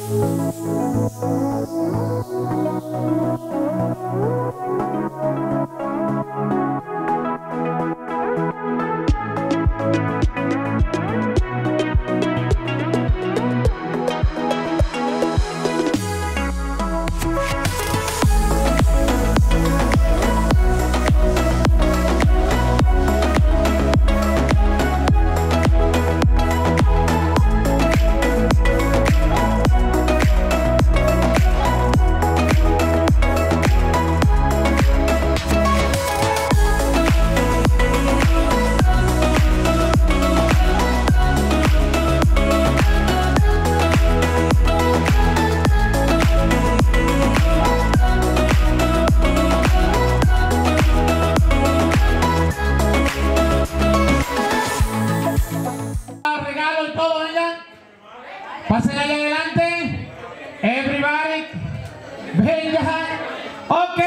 Pasen allá adelante. Everybody. Venga. Ok.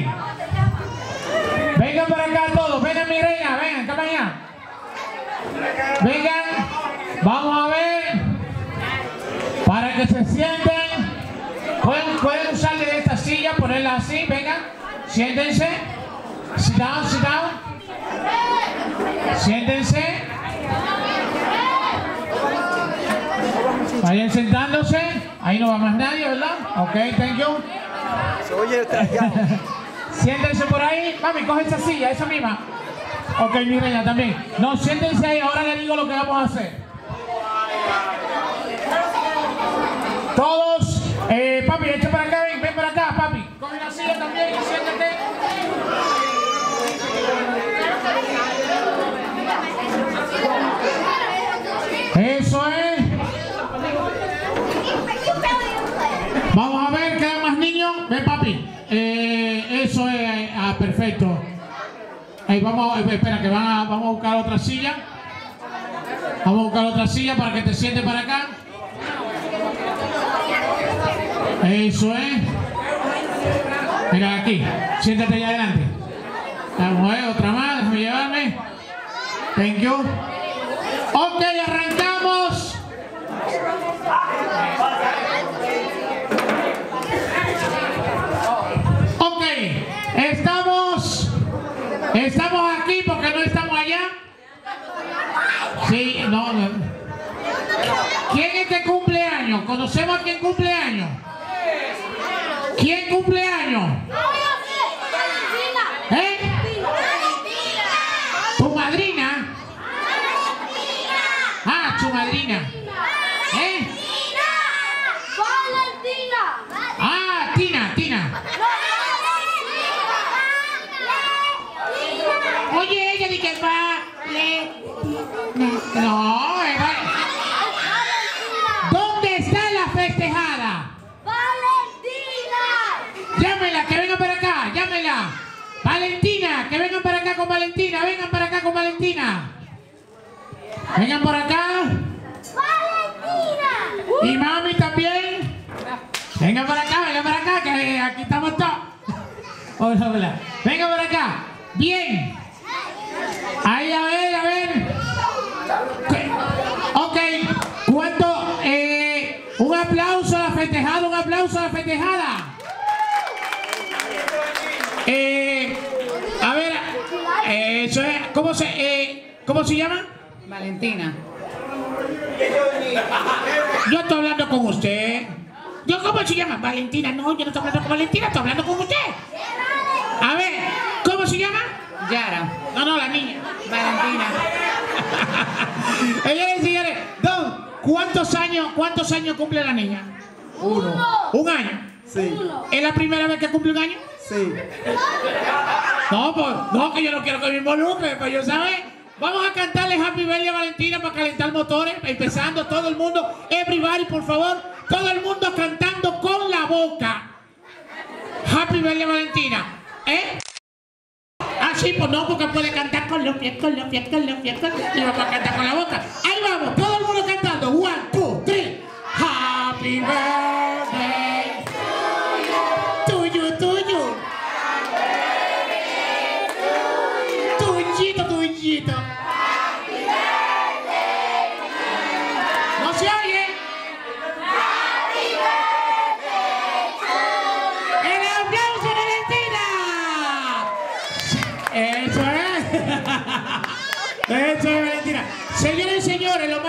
Vengan para acá todos. Vengan, mi reina. Vengan, acá allá. Vengan. Vamos a ver. Para que se sienten. Pueden usar de esta silla, ponerla así. Vengan. Siéntense. Sit down, sit down. Siéntense. Vayan sentándose. Ahí no va más nadie, ¿verdad? Ok, thank you. Se oye el trajeado. Siéntense por ahí. Mami, coge esa silla, esa misma. Ok, mi reina también. No, siéntense ahí. Ahora les digo lo que vamos a hacer. Todos. Papi, echa para acá. Ven para acá, papi. Coge la silla también y siéntate. Eso es. Vamos a ver, ¿quedan más niños? Ven, papi. Eso es. Perfecto. Vamos, espera, que vamos a buscar otra silla. Vamos a buscar otra silla para que te sientes para acá. Eso es. Mira aquí. Siéntate allá adelante. Vamos a ver, otra más. Déjame llevarme. Thank you. Ok, arrancamos. Ok, estamos aquí porque no estamos allá. Sí, no. ¿Quién es que cumple años? ¿Conocemos a quién cumple años? ¿Quién cumple años? ¿Eh? ¿Tu madrina? Ah, tu madrina. ¿Eh? Ah, Tina. Oye, ella dice que va. No, ¿dónde está la festejada? ¡Valentina! Llámela, que vengan para acá, llámela. Valentina, que vengan para acá con Valentina, vengan para acá con Valentina. Vengan por acá. ¡Valentina! Y mami también. Vengan para acá, que aquí estamos todos. Hola. Vengan para acá. Bien. Ahí, a ver. Ok. ¿Cuánto? Un aplauso a la festejada, A ver, eso es. ¿Cómo se llama? Valentina. Yo estoy hablando con usted. ¿Cómo se llama? Valentina. No, yo no estoy hablando con Valentina, estoy hablando con usted. A ver, ¿cómo se llama? Yara. No, la niña. Valentina. Señores, Don, ¿cuántos años cumple la niña? 1. ¿Un año? Sí. ¿Es la primera vez que cumple un año? Sí. No, que yo no quiero que me involucre, pues yo sabes. Vamos a cantarle Happy Birthday a Valentina para calentar motores, empezando todo el mundo. Everybody, por favor, todo el mundo cantando con la boca. Happy Birthday Valentina. Ah, sí, pues no, porque puede cantar con los pies. Y vamos a cantar con la boca. Ahí vamos, todo el mundo cantando. 1, 2, 3. Happy birthday to you. Tuyito. ¿No se oye?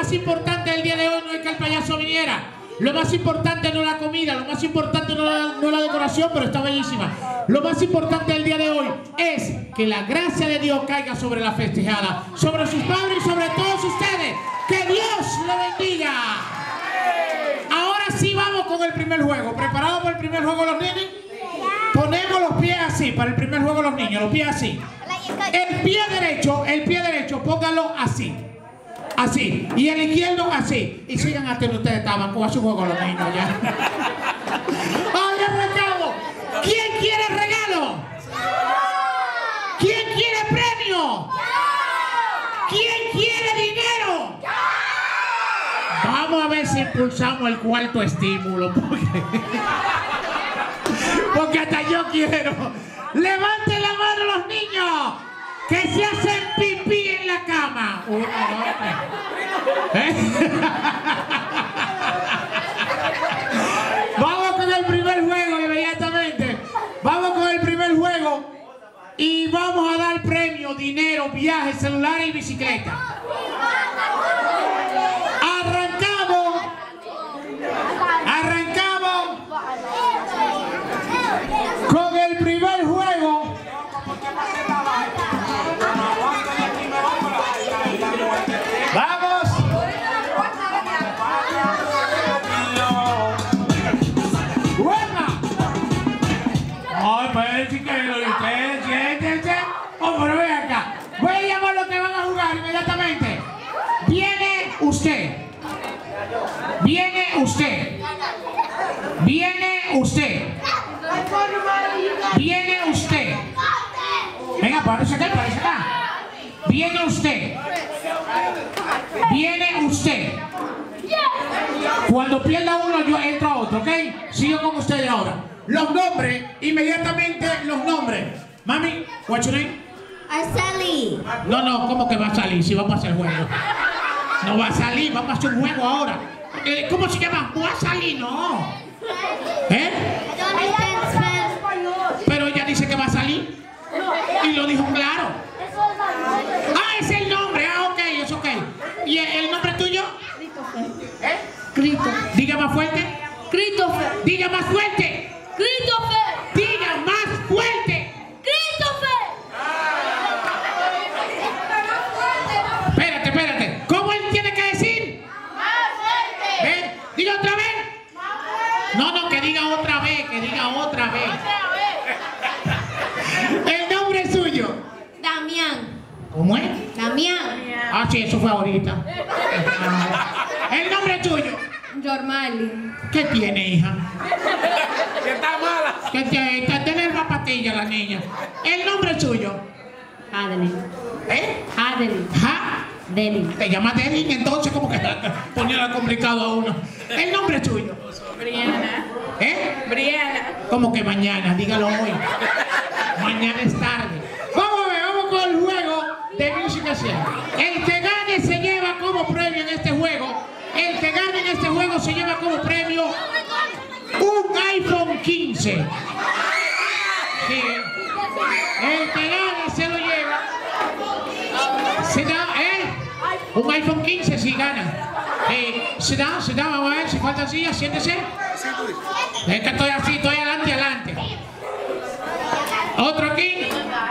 más importante del día de hoy no es que el payaso viniera. Lo más importante no es la comida, lo más importante no es la decoración, pero está bellísima. Lo más importante del día de hoy es que la gracia de Dios caiga sobre la festejada, sobre sus padres y sobre todos ustedes. ¡Que Dios le bendiga! Ahora sí vamos con el primer juego. ¿Preparados para el primer juego los nenes? Ponemos los pies así, para el primer juego los niños, los pies así. El pie derecho, póngalo así. Así. Y el izquierdo así. Y sigan hasta donde ustedes estaban, con su juego los niños ya. ¡Ay, arrancamos! ¿Quién quiere regalo? ¿Quién quiere premio? ¿Quién quiere dinero? Vamos a ver si impulsamos el cuarto estímulo. Porque hasta yo quiero. ¡Levanten la mano los niños! ¡Que se hacen pipí en la cama! Uno, dos, tres. Vamos con el primer juego inmediatamente. Vamos con el primer juego. Y vamos a dar premios, dinero, viajes, celulares y bicicleta. Arrancamos con el primer juego. ¡Vamos! ¡Buena! Ay, pues chiquero, y ustedes, siéntense. Oh, pero ven acá. Voy a llamar lo que van a jugar inmediatamente. Viene usted. Viene usted. Viene usted. Viene usted. Venga, parece acá, parece acá. Viene usted. Viene usted. Cuando pierda uno, yo entro a otro, ¿ok? Sigo con ustedes ahora. Los nombres, inmediatamente los nombres. Mami, what's your name? Arceli. No, ¿cómo que va a salir si vamos a hacer juego? No va a salir, vamos a hacer un juego ahora. ¿Cómo se llama? No va a salir, no. ¿Eh? Pero ella dice que va a salir. Y lo dijo claro. Ah, es el nombre. Ah, ok, es ok. ¿Y el nombre tuyo? ¿Eh? Cristo. Diga más fuerte. Christopher. Diga más fuerte. Christopher. Diga más fuerte. Christopher. Espérate. ¿Cómo él tiene que decir? Más fuerte. ¿Ven? Diga otra vez. No, que diga otra vez, El nombre es suyo. Damián. ¿Cómo es? Damián. Ah, sí, eso fue ahorita. El nombre es tuyo. Jormali. ¿Qué tiene, hija? Que está mala. Que tiene la patilla la niña. El nombre es suyo. Adeline. ¿Eh? Adeline. ¿Ja? Delin. Te llamas Delin, entonces como que poniendo complicado a uno. El nombre es tuyo. Brianna. ¿Eh? Brianna. Como que mañana, dígalo hoy. Mañana es tarde. Vamos con el juego de Music Asian. El que gane se lleva como premio en este juego. El que gane en este juego se lleva como premio un iPhone 15. Sí. El que gane se lo lleva. Se da, un iPhone 15 si gana. Se da, vamos a ver si falta silla, siéntese. Es que estoy así, estoy adelante. Otro aquí.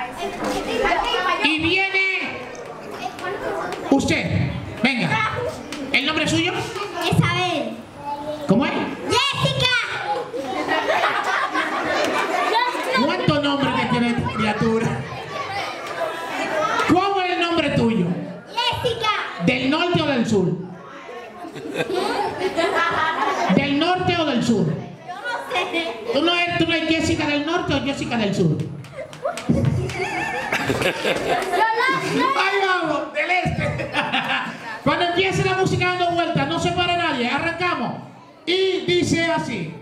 Y viene usted. Venga. ¿El nombre es suyo? Isabel. ¿Cómo es? Jessica. ¿Cuántos nombres que tiene esta criatura? ¿Cómo es el nombre tuyo? Jessica. ¿Del norte o del sur? ¿Del norte o del sur? Yo no sé. ¿Tú no eres Jessica del norte o Jessica del sur? Ahí vamos, del este. Cuando empiece la música dando vueltas, no se para nadie, arrancamos. Y dice así.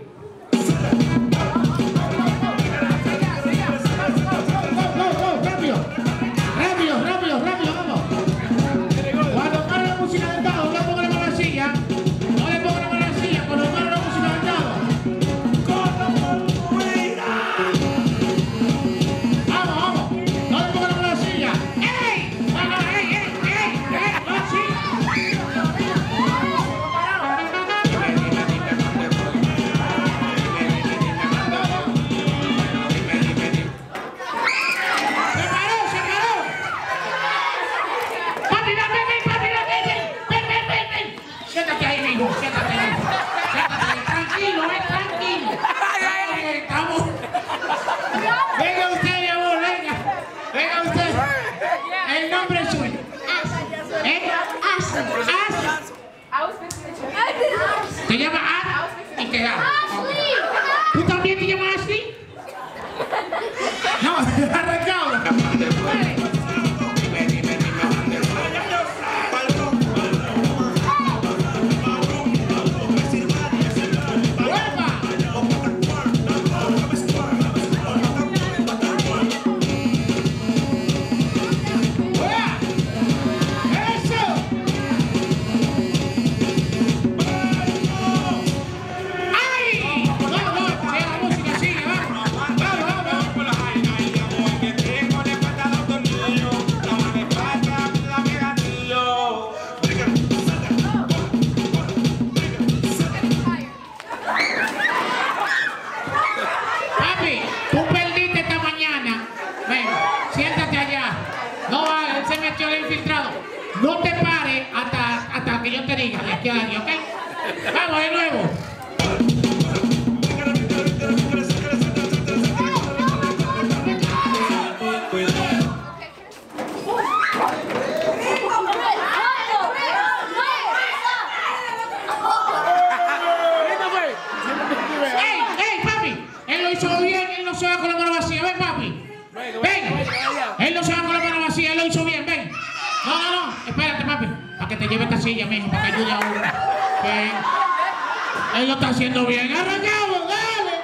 Rápido, vamos. Cuando para la música del dado, no le pongan la mano a la silla. No le pongan la mano a la silla, cuando para la música del dado. Vamos. No le pongan la mano a la silla. ¡Ey! ¡Ey! ¡Así! te llamas así? No, arrancado. No te pares hasta que yo te diga de aquí a aquí, ¿ok? Vamos de nuevo. ¡Ey, papi! Él lo hizo bien, él no se va con la mano vacía. Ven, papi. Ven. Él no se va con la mano vacía, él lo hizo bien, ven. No, espérate, papi, para que te lleve esta silla, mijo, para que ayude a uno. Ven. Él lo está haciendo bien. Arrancamos, dale,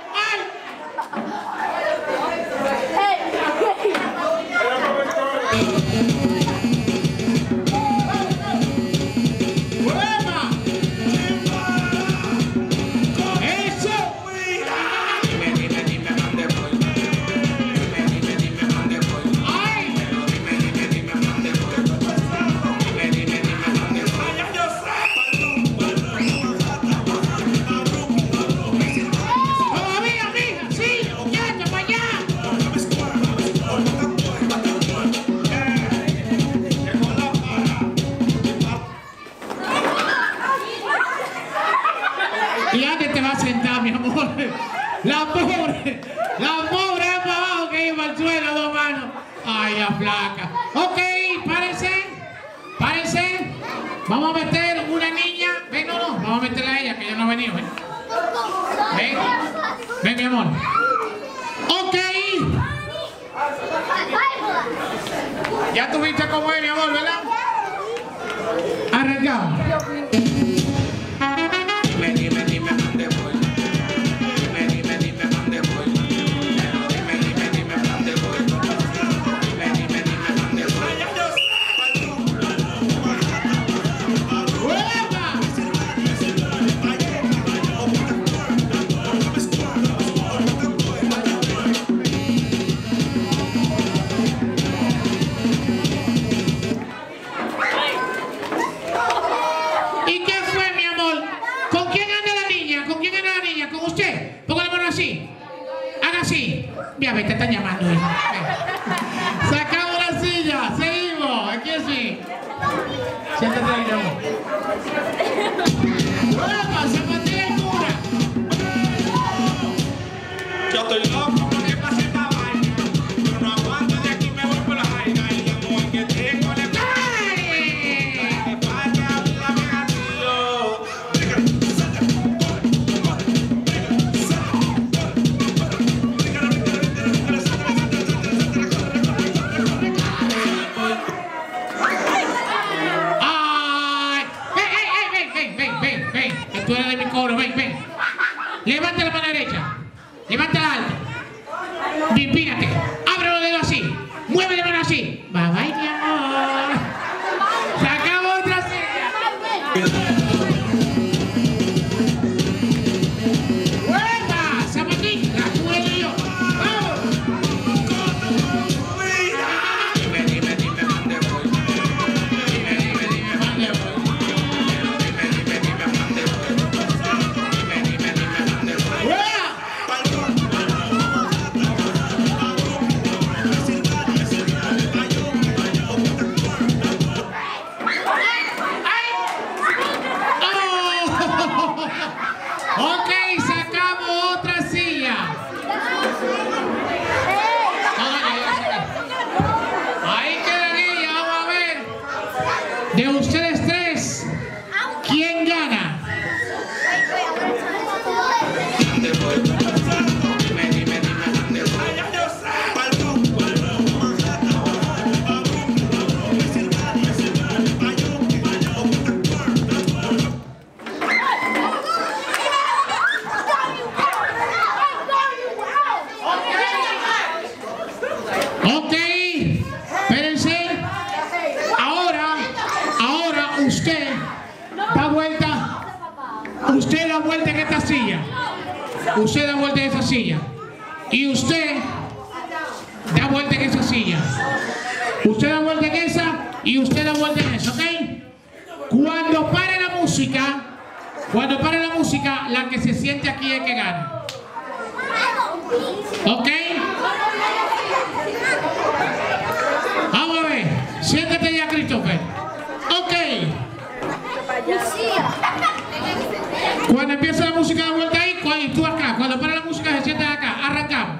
¿Y dónde te vas a sentar, mi amor? La pobre es para abajo que iba al suelo, dos manos. Ay, la flaca. Ok, párense. Vamos a meter una niña. Ven, no, vamos a meterla a ella, que ya no ha venido. Ven, mi amor. Ok. Ya tuviste cómo es, mi amor, ¿verdad? Arrancamos. Ya me te están llamando, hija. Sacamos la silla, seguimos, aquí así. Siéntate ahí, amor. ¡Uepa! ¡Zapatilla y cura! Yo estoy loco porque pase esta vaina. Yo no aguanto, de aquí me voy por la vaina. Y la mujer que tengo le que pase a la megatillo. Que tú eres de mi coro, ven. Levanta la mano derecha. Levántala alta. Pírate. Abre los dedos así. Mueve la mano así. Bye, mi amor. Sacamos otra silla. ¡Uepa! Zapatilla, tú eres yo. ¡Vamos! Dime, ¿dónde voy? Dime, ¿dónde voy? Ok, espérense. Ahora usted da vuelta. Usted da vuelta en esta silla. Usted da vuelta en esa silla. Y usted da vuelta en esa silla. Usted da vuelta en esa y usted da vuelta en esa, ¿ok? Cuando pare la música, la que se siente aquí es que gana. ¿Ok? Vamos a ver. Siéntate ya, Christopher. Ok. Cuando empieza la música de vuelta ahí, y tú acá. Cuando para la música se sientan acá. Arrancamos.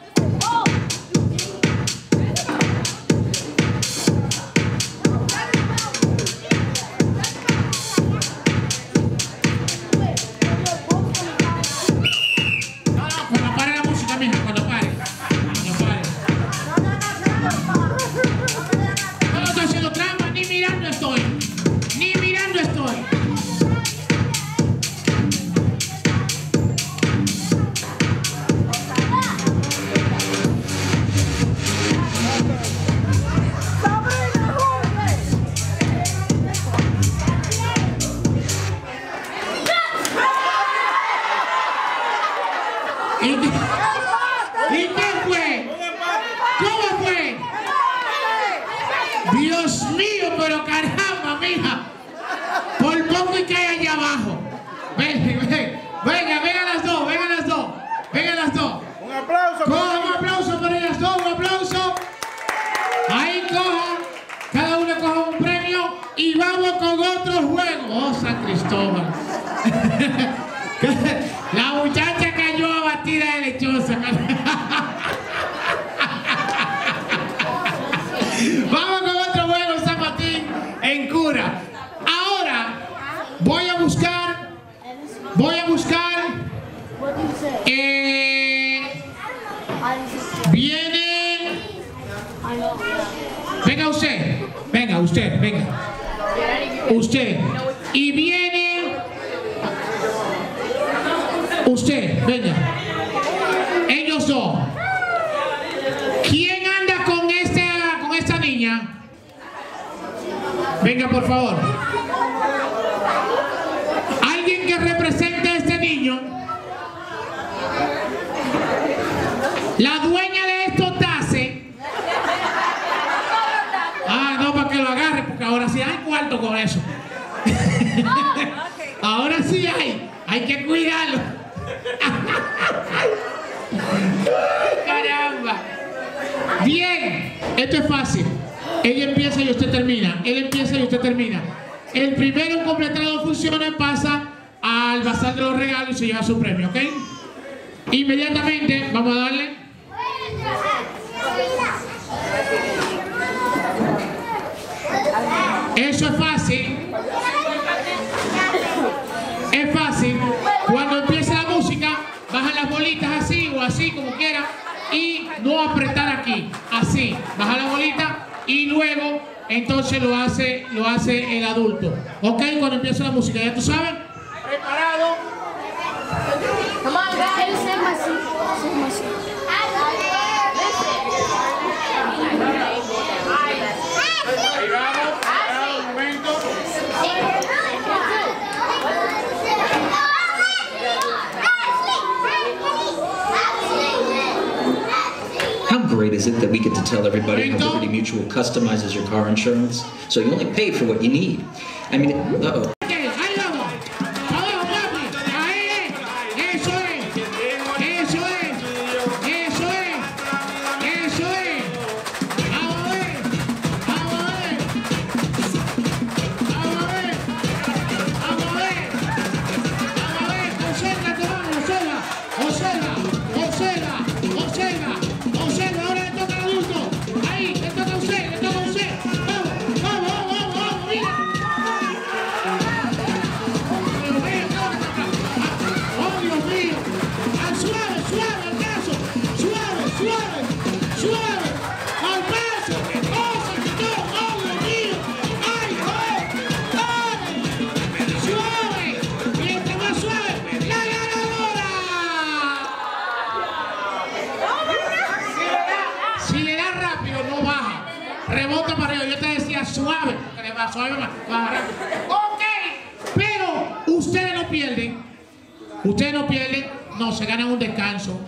Cuando pare la música, mija, cuando pare. No estoy haciendo trampa, ni mirando estoy. ¿Y qué fue? ¿Cómo fue? Dios mío, pero caramba, mija. Por poco y cae allá abajo. Venga, vengan las dos. Un aplauso. Coja un aplauso para ellas dos, un aplauso. Ahí coja, cada uno coja un premio y vamos con otro juego. Oh, San Cristóbal. La muchacha cayó abatida de lechosa. Vamos con otro juego, San Martín en cura. Ahora voy a buscar. Viene. Venga usted. Y viene. Usted, venga. Ellos dos. ¿Quién anda con esta niña? Venga, por favor. Alguien que represente a este niño. La dueña de estos tases. Ah, no, para que lo agarre, porque ahora sí hay cuarto con eso. Ahora sí hay que cuidarlo. Caramba. Bien, esto es fácil. Ella empieza y usted termina. Él empieza y usted termina. El primero en completar las dos funciones pasa al bazar de los regalos y se lleva su premio, ¿ok? Inmediatamente vamos a darle. Eso es fácil. Es fácil. Cuando empieza la música, bajan las bolitas así o así, como quiera, y no apretar aquí. Así, baja la bolita y luego entonces lo hace el adulto. ¿Ok? Cuando empieza la música, ya tú sabes. Preparado. Come on, guys. Ahí vamos. Un momento. How great is it that we get to tell everybody how Liberty Mutual customizes your car insurance so you only pay for what you need? I mean, uh-oh. rebota para arriba. Yo te decía suave, porque le va suave, va rápido. Ok, pero ustedes no pierden. Ustedes no pierden, no, se ganan un descanso.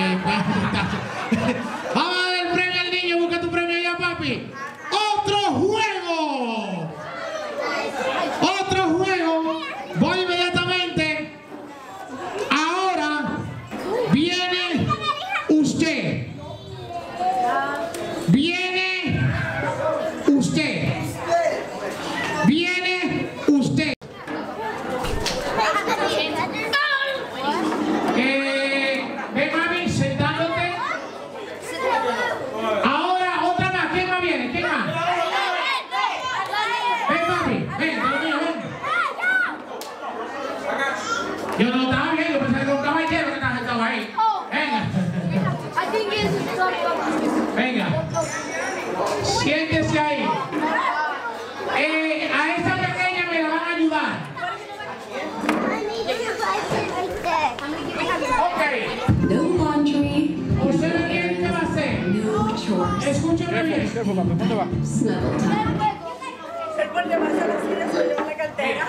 Vamos a dar el premio al niño, busca tu premio allá, papi. ¡Otro juego! ¡Otro juego! Voy inmediatamente. Ahora viene usted. Viene usted. Viene usted. Ven, mami, sentándote. Ahora, otra más. ¿Quién más viene? ¿Quién más? Ven, mami. Ven, Dios mío, ven. Yo no lo estaba viendo, pensé que era un caballero que estaba ahí. Venga. Venga. Siéntese ahí. A esta pequeña me la van a ayudar. Ok. No laundry, ¿Usted me quiere qué va a hacer? no chores. Escúcheme bien. Snuggle time. El por llevarse a la silla se lleva la cartera.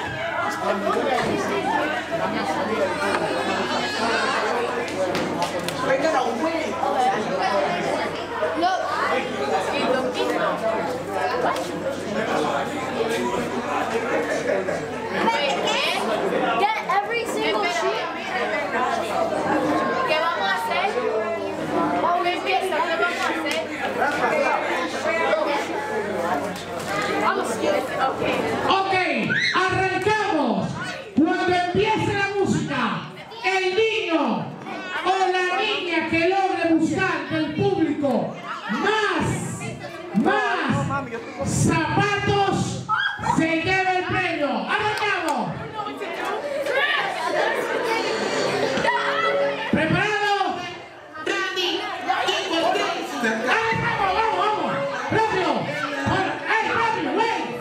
Get every single sheet. ¿Qué vamos a hacer? Empieza, ¿qué vamos a hacer? Vamos a hacer. Ok, arrancamos. Cuando empiece la música, el niño o la niña que logre buscar del público más zapatos se lleva el premio. ¡Arrancamos! ¿Preparado? ¡Arrancamos! ¡Vamos! ¡Rápido! ¡Rápido! ¡Ven!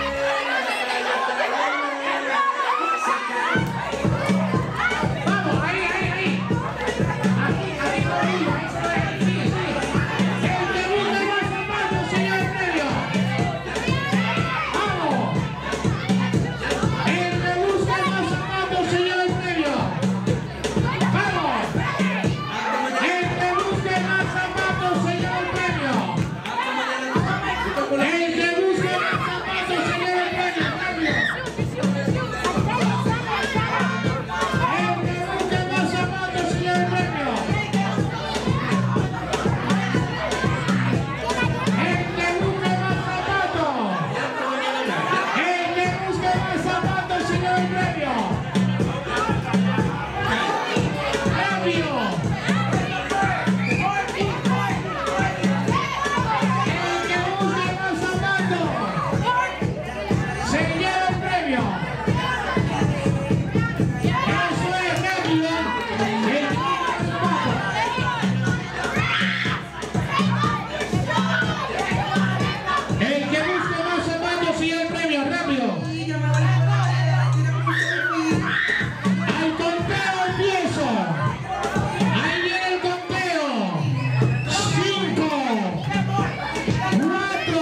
¡Vamos! ¡Ahí! ¡Ahí! ¡Sigue! ¡El que busque más zapatos se lleva el premio! ¡Vamos! ¡El que busque más zapatos se lleva el premio! ¡Vamos! ¡El que busque más zapatos se lleva el premio! ¡El que busque más zapatos se lleva el premio! ¡Rápido! ¡El que busque más zapatos se lleva el premio! ¡El que busque más zapatos! ¡El que busque más zapatos se lleva el premio! ¡Rápido! El que busque más zapatos se lleva el premio. Eso es rápido. El que busque más zapatos se lleva el premio. Rápido. Al conteo empiezo. Ahí viene el conteo. 5, 4,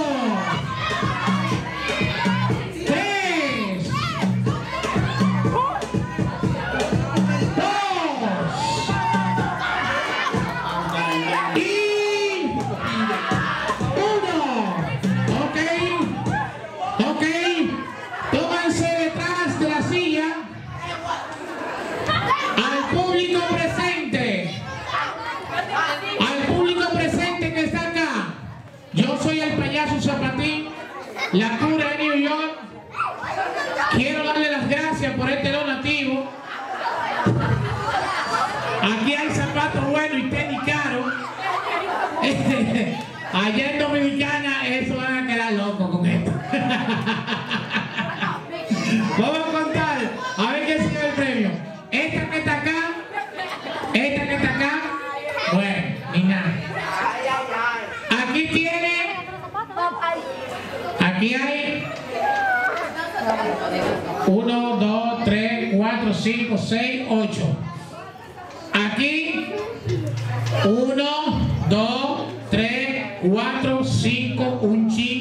3, 2 y 1. Ok. Tómanse detrás de la silla. Al público presente. Al público presente que está acá. Yo soy el payaso Zapatín, la cura de New York. Quiero darle las gracias por este donativo. Aquí hay zapatos buenos y tenis caros. Allá en Dominicana eso van a quedar locos con esto. Vamos a contar, a ver quién se lleva el premio. Esta que está acá, bueno, ni nada. Aquí tiene, aquí hay 1, 2, 3, 4, 5, 6, 8. Aquí 1, 2, 3, 4, 5, un chico.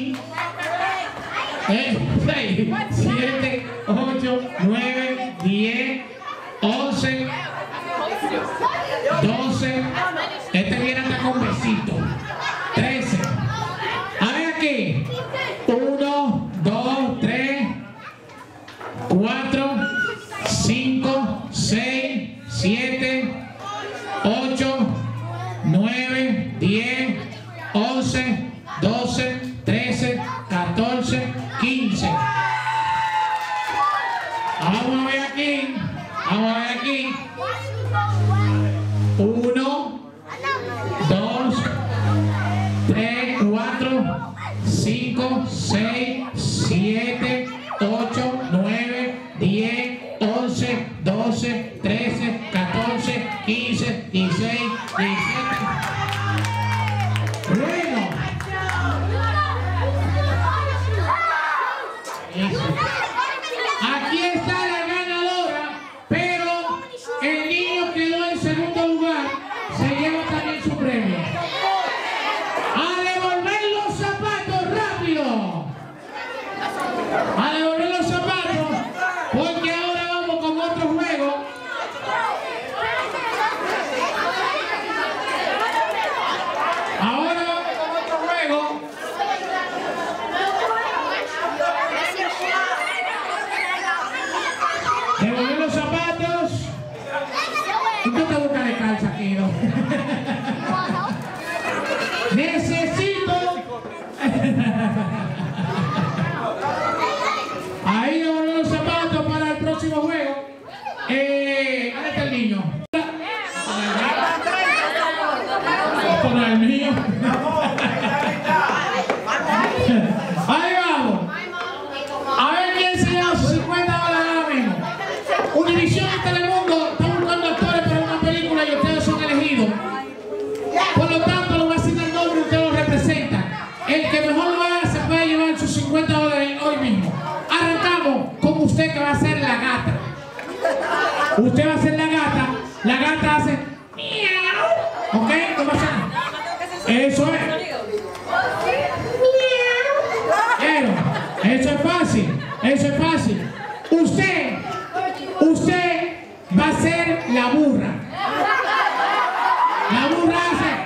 11, 12, este viene hasta con besito, 13. A ver aquí, 1, 2, 3, 4, 5, 6, 7, 8, 9, 10, 11, 12, 13, 14, 15. Vamos a ver aquí. Vamos a ver aquí. 1, 2, 3, 4, 5, 6, 7, 8, 9, 10, 11, 12, 13, 14, 15, 16, 17. Bueno. Aquí está la ganadora, pero el niño quedó en segundo lugar, se lleva también su premio. ¡A devolver los zapatos rápido! ¡A devolver los zapatos! Porque ahora vamos con otro juego. Ahora vamos con otro juego. Devolver los zapatos. ¿Y qué te busca de calza aquí, no? Necesito. Ahí devolver los zapatos para el próximo juego. ¿Dónde está el niño? Esto no es el mío. Ahí vamos. A ver quién se lleva sus 50 dólares ahora mismo. Univision y Telemundo están buscando actores para una película y ustedes son elegidos. Por lo tanto, lo voy a decir el nombre y ustedes lo representan. El que mejor lo haga se puede llevar sus 50 dólares hoy mismo. Arrancamos con usted, que va a ser la gata. Usted va a ser la gata. La gata hace miau. ¿Ok? ¿Cómo hace? Eso es. Eso es fácil. Eso es fácil. Usted va a ser la burra. La burra hace.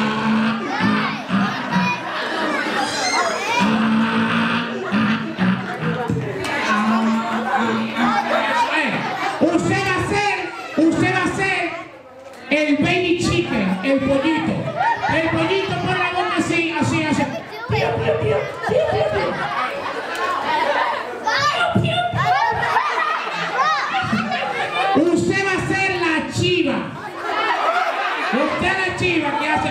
Usted va a ser el baby chicken, el pollito. El pollito pone la boca así, así, así. Usted va a ser la chiva. Usted es la chiva que hace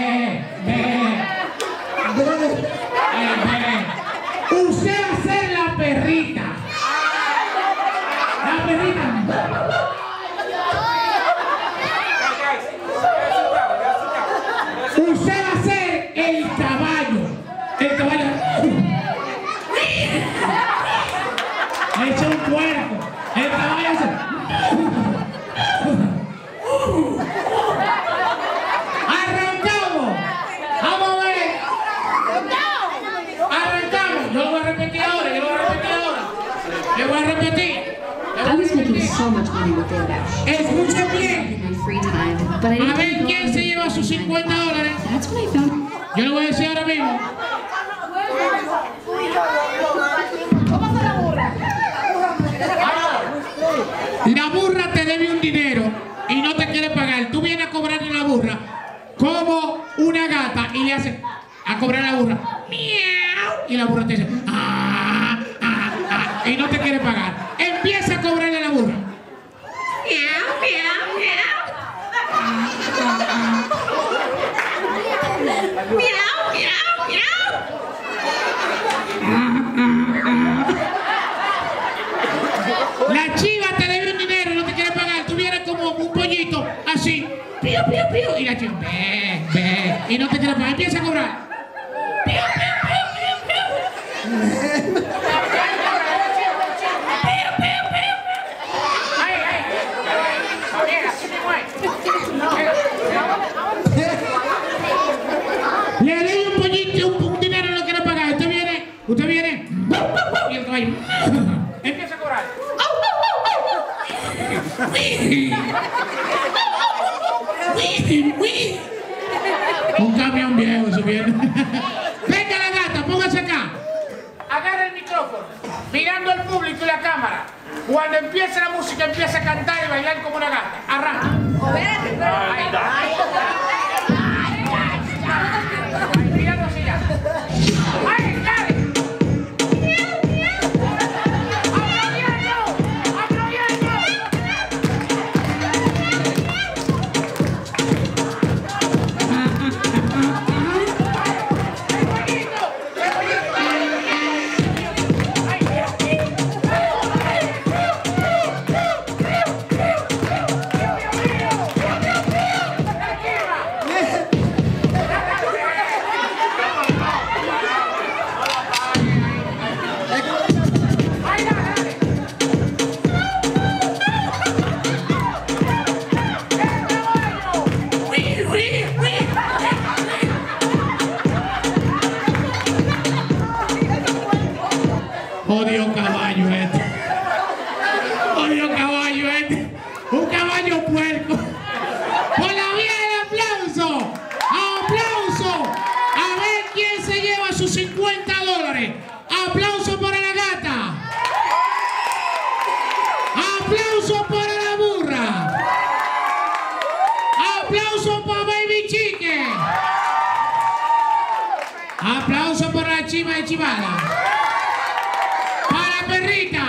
Usted va a ser la perrita. La perrita. Usted va a ser el caballo. El caballo. Echa un puerco. El caballo hace. Arrancamos. Vamos a ver. Arrancamos. Yo lo voy a repetir ahora. Le voy a repetir. I was making so much money with DoorDash. Escuchen bien. In my free time, but I A didn't ver quién se lleva sus 50 dólares. That's when I found. Yo le voy a decir ahora mismo. La burra te debe un dinero y no te quiere pagar. Tú vienes a cobrarle a la burra como una gata y le haces a cobrar a la burra. Miau. Y la burra te dice y no te quiere pagar. Empieza a cobrarle a la burra. Miau, miau, miau. Miau, miau, miau. La chiva te debe un dinero y no te quiere pagar. Tú vienes como un pollito, así, pío, pío, pío. Y la chiva, ve, y no te quiere pagar. Empieza a cobrar. Pío, pío, pío, pío, pío. Pío, pío, pío. Ay, ay. Le doy un pollito, un dinero y no quiere pagar. Usted viene, y el caballo empieza a cobrar. Un camión viejo subiendo. Venga la gata, póngase acá. Agarra el micrófono, mirando al público y la cámara. Cuando empiece la música, empieza a cantar y bailar como una gata. Arranca. Ahí está. Ahí, mirando así ya. ¡Ahí, dale! Odio caballo este. Odio caballo este. Un caballo puerco. Por la vía del aplauso. Aplauso. A ver quién se lleva sus $50. Aplauso para la gata. Aplauso para la burra. Aplauso para Baby Chique. Aplauso para la chiva de Chivada. Para perrita.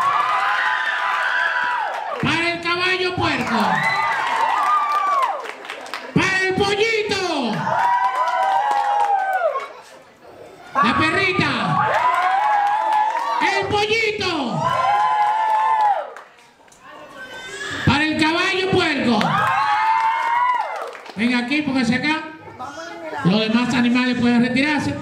Para el caballo puerco. Para el pollito. La perrita. El pollito. Para el caballo puerco. Venga aquí, póngase acá. Los demás animales pueden retirarse.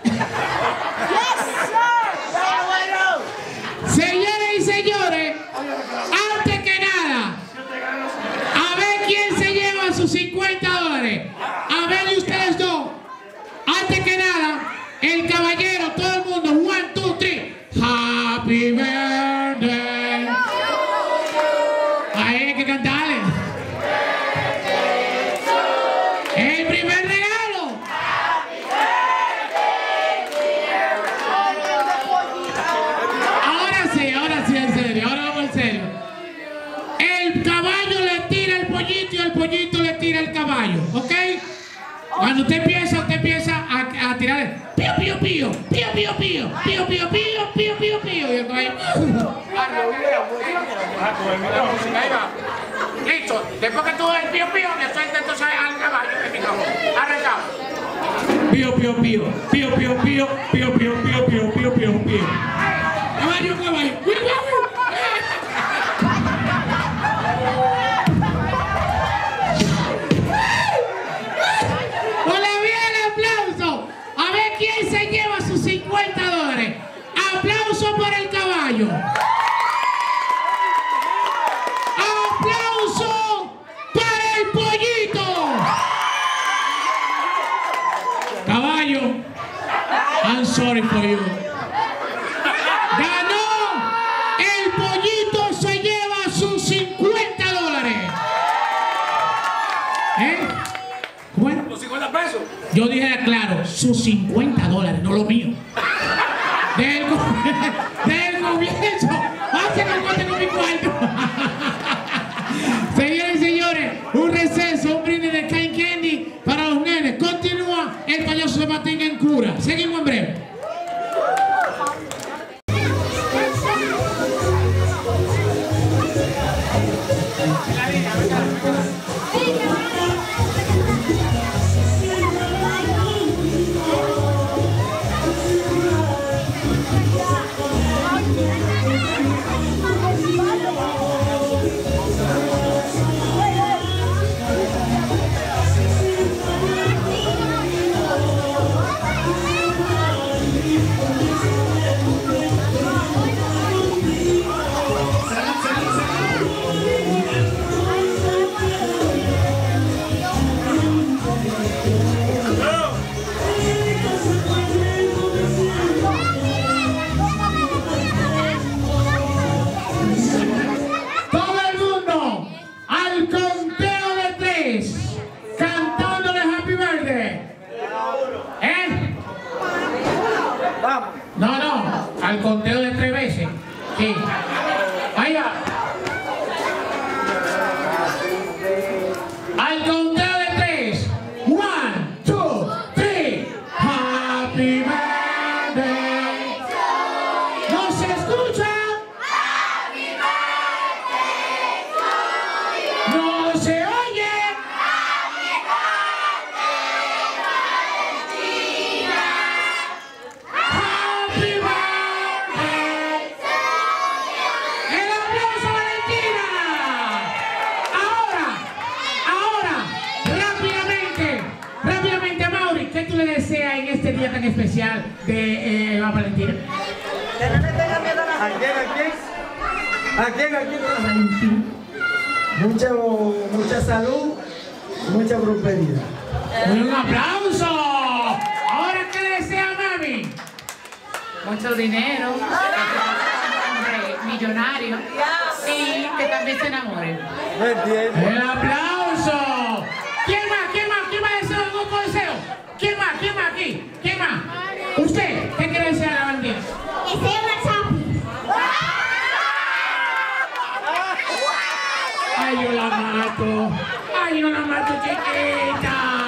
Señoras y señores, antes que nada, a ver quién se lleva sus $50. A ver de ustedes dos. Antes que nada, el caballero, todo el mundo, 1, 2, 3. Happy birthday. Ahí hay que cantarle. El primer regalo. Ahora sí, en serio. Ahora vamos en serio. El caballo le tira el pollito y el pollito le tira el caballo, ¿ok? Cuando usted empieza a tirar pío, pío, pío, pío, pío, pío, pío, pío, pío, pío, pío, pío, y el caballo. Ahí va. Listo. Después que tú el pío, pío, le suelta entonces al caballo el micrófono. Arrancamos. Pío, pío, pío, pío, pío, pío, pío, pío, pío, pío, pío, pío, pío. Caballo, caballo. Con la vía del aplauso. A ver quién se lleva sus $50. Aplauso por el caballo. Aplauso para el pollito. Caballo, I'm sorry for you. Ganó. El pollito se lleva sus $50. ¿Eh? ¿Cómo era? Los 50 pesos. Yo dije claro, sus $50, no lo mío. Del gobierno. Hace que cuente con mi cuarto. Señores y señores, un receso, un brindis de Kind Candy para los nenes. Continúa el payaso se mantenga en cura. Seguimos en breve. Al conteo de 3 veces. Sí. Ahí va. Al conteo de 3. 1, 2, 3. Happy birthday. ¿No se escucha? Happy birthday to you. No se oye. Happy birthday, Valentina. Happy birthday to you. El aplauso, Valentina. Ahora, rápidamente, Mauri, ¿qué tú le deseas en este día tan especial de Valentina? Que no le tenga miedo a la gente. ¿A quién? Mucha salud, mucha prosperidad. ¡Un aplauso! Ahora, ¿qué le desea, mami? Mucho dinero, hombre millonario y que también se enamore. ¿Me entiendes? ¡El aplauso! ¿Quién más desea algún deseo? ¿Quién más aquí? ¿Quién más? ¿Usted? ¿Qué quiere desear a la Valentina? Que sea una chapi. ¡Ay, yo la mato! ¡Ay, yo la mato, chiquita!